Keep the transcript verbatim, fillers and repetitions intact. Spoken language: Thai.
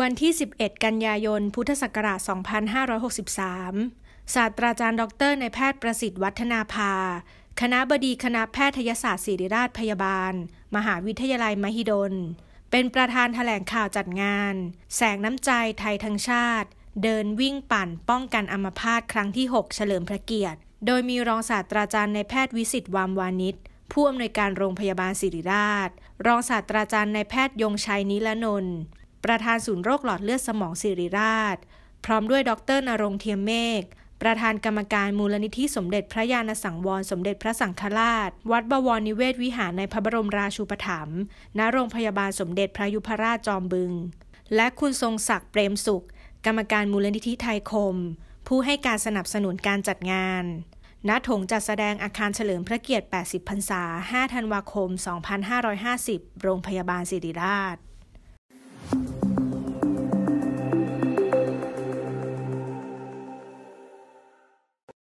วันที่สิบเอ็ดกันยายนพุทธศักราชสองพันห้าร้อยหกสิบสามศาสตราจารย์ดรนายแพทย์ประสิทธิ์วัฒนาภาคณบดีคณะแพทยศาสตร์ศิริราชพยาบาลมหาวิทยาลัยมหิดลเป็นประธานแถลงข่าวจัดงานแสงน้ำใจไทยทั้งชาติเดินวิ่งปั่นป้องกันอัมพาตครั้งที่หกเฉลิมพระเกียรติโดยมีรองศาสตราจารย์นายแพทย์วิสิทธิ์วามวานิชผู้อำนวยการโรงพยาบาลศิริราชรองศาสตราจารย์นายแพทย์ยงชัยนิรนนท์ประธานศูนย์โรคหลอดเลือดสมองศิริราชพร้อมด้วยดรณรงค์เทียมเมฆประธานกรรมการมูลนิธิสมเด็จพระญาณสังวรสมเด็จพระสังฆราชวัดบวรนิเวศวิหารในพระบรมราชูปถัมภ์ณโรงพยาบาลสมเด็จพระยุพราชจอมบึงและคุณทรงศักดิ์เปรมสุขกรรมการมูลนิธิไทยคมผู้ให้การสนับสนุนการจัดงานณถงจัดแสดงอาคารเฉลิมพระเกียรติแปดสิบพรรษาห้าธันวาคมสองพันห้าร้อยห้าสิบโรงพยาบาลศิริราช